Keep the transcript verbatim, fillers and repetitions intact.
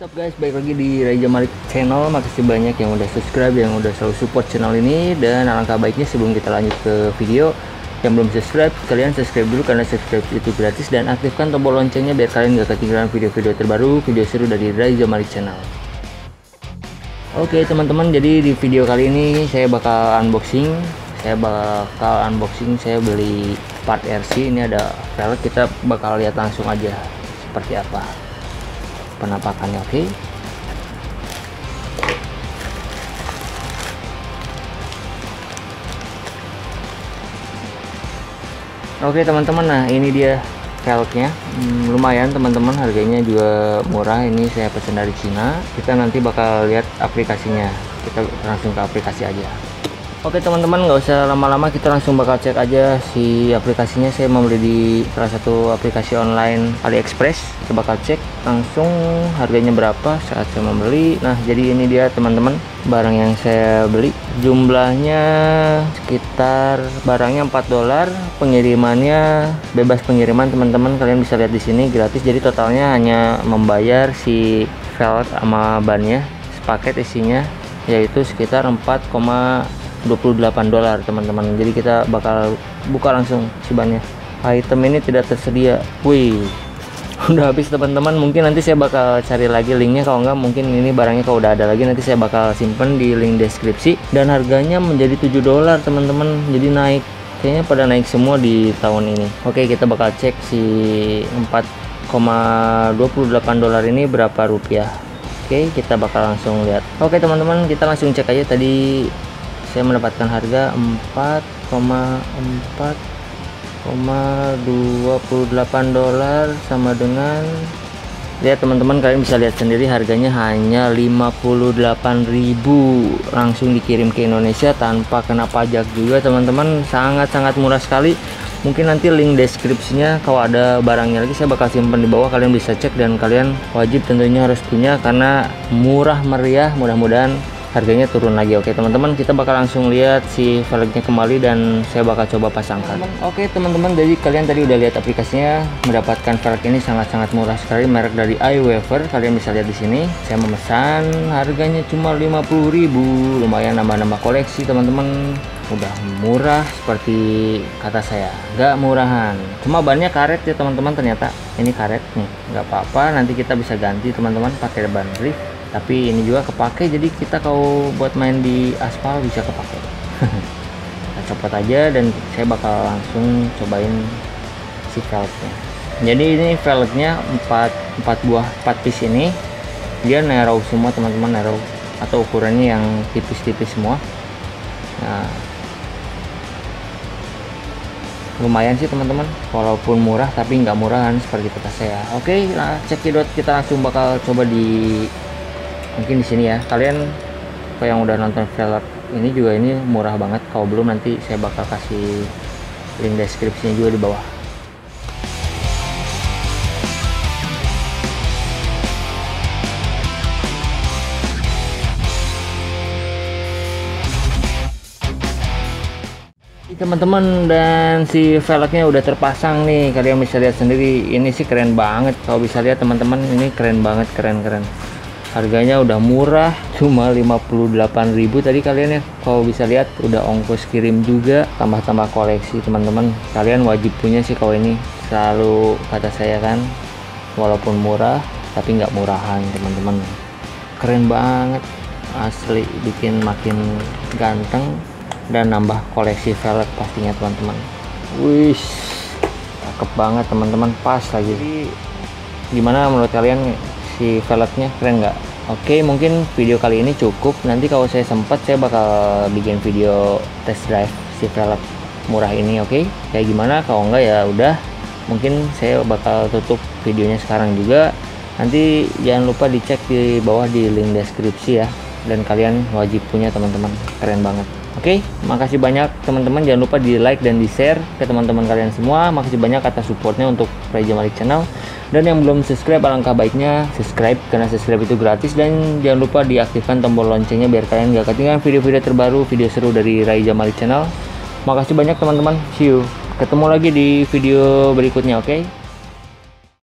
What's up guys, balik lagi di Raja Malik Channel. Makasih banyak yang udah subscribe, yang udah selalu support channel ini. Dan alangkah baiknya sebelum kita lanjut ke video, yang belum subscribe, kalian subscribe dulu karena subscribe itu gratis. Dan aktifkan tombol loncengnya biar kalian gak ketinggalan video-video terbaru, video seru dari Raja Malik Channel. Oke teman-teman, jadi di video kali ini saya bakal unboxing. Saya bakal unboxing, saya beli part R C. Ini ada velg, kita bakal lihat langsung aja seperti apa penampakannya. Oke, oke teman-teman, nah ini dia velgnya. hmm, lumayan teman-teman, harganya juga murah. Ini saya pesan dari Cina. Kita nanti bakal lihat aplikasinya, kita langsung ke aplikasi aja. Oke teman-teman, nggak usah lama-lama, kita langsung bakal cek aja si aplikasinya. Saya membeli di salah satu aplikasi online AliExpress. Kita bakal cek langsung harganya berapa saat saya membeli. Nah jadi ini dia teman-teman barang yang saya beli. Jumlahnya sekitar barangnya empat dolar. Pengirimannya bebas pengiriman teman-teman, kalian bisa lihat di sini, gratis. Jadi totalnya hanya membayar si velg sama bannya, sepaket isinya yaitu sekitar empat koma dua puluh delapan dolar teman-teman. Jadi kita bakal buka langsung si bannya. Item ini tidak tersedia. Wih, udah habis teman-teman. Mungkin nanti saya bakal cari lagi linknya, kalau enggak mungkin ini barangnya kalau udah ada lagi nanti saya bakal simpen di link deskripsi. Dan harganya menjadi tujuh dolar teman-teman. Jadi naik, kayaknya pada naik semua di tahun ini. Oke, kita bakal cek si empat koma dua puluh delapan dolar ini berapa rupiah. Oke, kita bakal langsung lihat. Oke teman-teman, kita langsung cek aja. Tadi saya mendapatkan harga empat koma dua puluh delapan dolar, sama dengan, lihat teman-teman, kalian bisa lihat sendiri harganya hanya lima puluh delapan ribu, langsung dikirim ke Indonesia tanpa kena pajak juga teman-teman. Sangat-sangat murah sekali. Mungkin nanti link deskripsinya kalau ada barangnya lagi saya bakal simpan di bawah, kalian bisa cek. Dan kalian wajib tentunya harus punya karena murah meriah. Mudah-mudahan harganya turun lagi. Oke teman-teman, kita bakal langsung lihat si velgnya kembali dan saya bakal coba pasangkan. Oke teman-teman, jadi kalian tadi udah lihat aplikasinya. Mendapatkan velg ini sangat-sangat murah sekali, merek dari iWaver. Kalian bisa lihat di sini. Saya memesan, harganya cuma lima puluh ribu. Lumayan nambah-nambah koleksi teman-teman. Udah murah seperti kata saya, nggak murahan. Cuma bannya karet ya teman-teman, ternyata ini karet nih. Nggak apa-apa, nanti kita bisa ganti teman-teman pakai ban drift. Tapi ini juga kepake, jadi kita kalau buat main di aspal bisa kepake. Kita copot aja dan saya bakal langsung cobain si velgnya. Jadi ini velgnya empat, empat buah, empat piece ini. Dia narrow semua teman-teman, narrow atau ukurannya yang tipis-tipis semua. Nah, lumayan sih teman-teman, walaupun murah tapi nggak murahan seperti kata saya. Oke, nah cekidot, kita langsung bakal coba di mungkin di sini ya. Kalian kalau yang udah nonton velg ini juga, ini murah banget. Kalau belum nanti saya bakal kasih link deskripsinya juga di bawah. Teman-teman, dan si velgnya udah terpasang nih, kalian bisa lihat sendiri. Ini sih keren banget, kalau bisa lihat teman-teman, ini keren banget, keren-keren. Harganya udah murah, cuma lima puluh delapan ribu tadi kalian ya. Kalau bisa lihat udah ongkos kirim juga, tambah-tambah koleksi teman-teman. Kalian wajib punya sih kalau ini, selalu kata saya kan, walaupun murah tapi nggak murahan teman-teman. Keren banget asli, bikin makin ganteng dan nambah koleksi velg pastinya teman-teman. Wih, cakep banget teman-teman, pas lagi. Jadi gimana menurut kalian si velgnya, keren nggak? Oke, mungkin video kali ini cukup. Nanti kalau saya sempat saya bakal bikin video test drive si velg murah ini. Oke, kayak gimana? Kalau enggak ya udah, mungkin saya bakal tutup videonya sekarang juga. Nanti jangan lupa dicek di bawah di link deskripsi ya. Dan kalian wajib punya teman-teman, keren banget. Oke, makasih banyak teman-teman. Jangan lupa di like dan di share ke teman-teman kalian semua. Makasih banyak atas supportnya untuk Raja Malik Channel. Dan yang belum subscribe, alangkah baiknya subscribe karena subscribe itu gratis. Dan jangan lupa diaktifkan tombol loncengnya biar kalian gak ketinggalan video-video terbaru, video seru dari Raja Malik Channel. Makasih banyak teman-teman. See you. Ketemu lagi di video berikutnya, oke?